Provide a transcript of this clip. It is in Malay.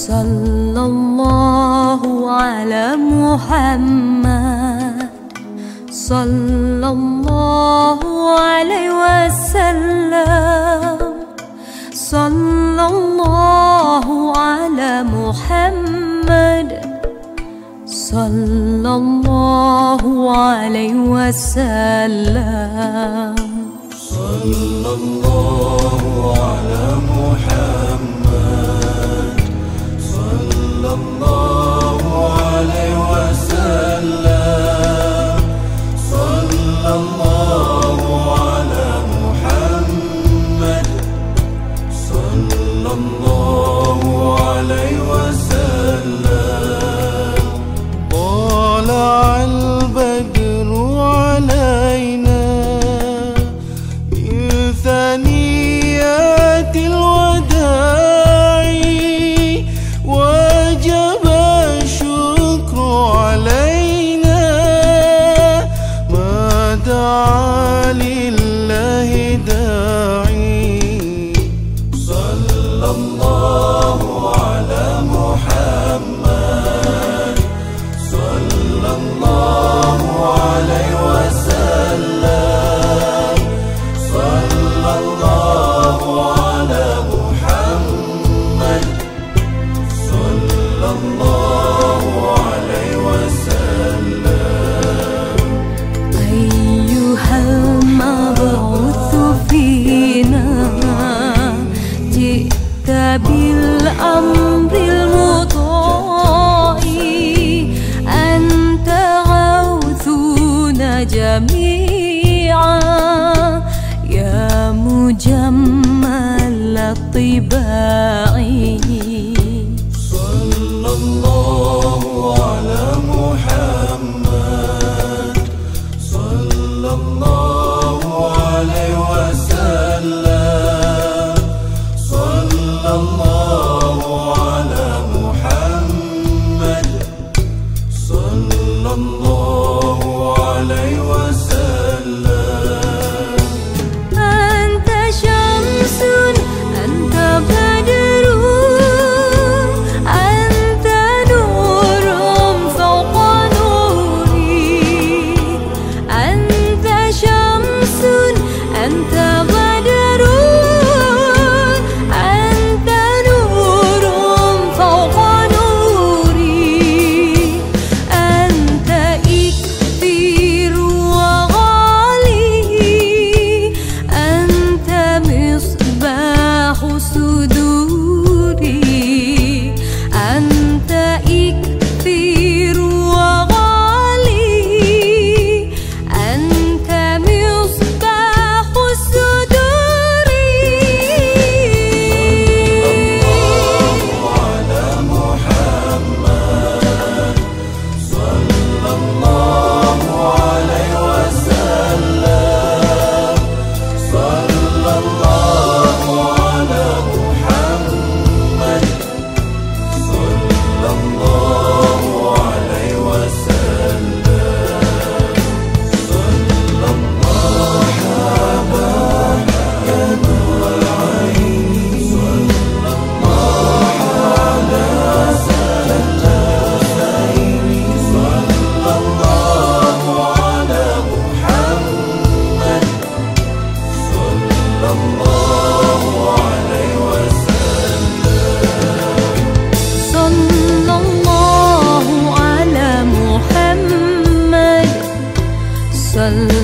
Sallallahu ala Muhammad, sallallahu alaihi wasallam, sallallahu ala Muhammad, sallallahu alaihi wasallam, sallallahu ala Muhammad, sallallahu alaihi wasallam, sallallahu ala Muhammad, sallallahu alaihi wasallam. Tala'al badru alaina min thaniyatil wada'i, wajaba syukru alaina ma da'a lillahi da'i. Sallallahu ala Muhammad, sallallahu alaihi wasallam, sallallahu ala Muhammad, sallallahu alaihi wasallam. Ayyuhal mab'utsu fina, ji'ta bil amril muta'i, anta ghawthuna jami'a, ya mujammal at-tiba'i. Sallallahu ala Muhammad, sallallahu alaihi wasallam, sallallahu ala Muhammad, sallallahu alaihi wasallam. Anta syamsun, anta badrun, anta nurum fawqa nuri. Anta syamsun, anta badrun, anta nurum fawqa nuri. Anta ikthir wa ghali, anta misbahu suduri. Anta ikthir wa ghali, anta misbahu suduri. Sallallahu ala Muhammad, sallallahu alaihi wasallam, sallallahu ala Muhammad, sallallahu alaihi wasallam. Sallallahu ala Muhammad,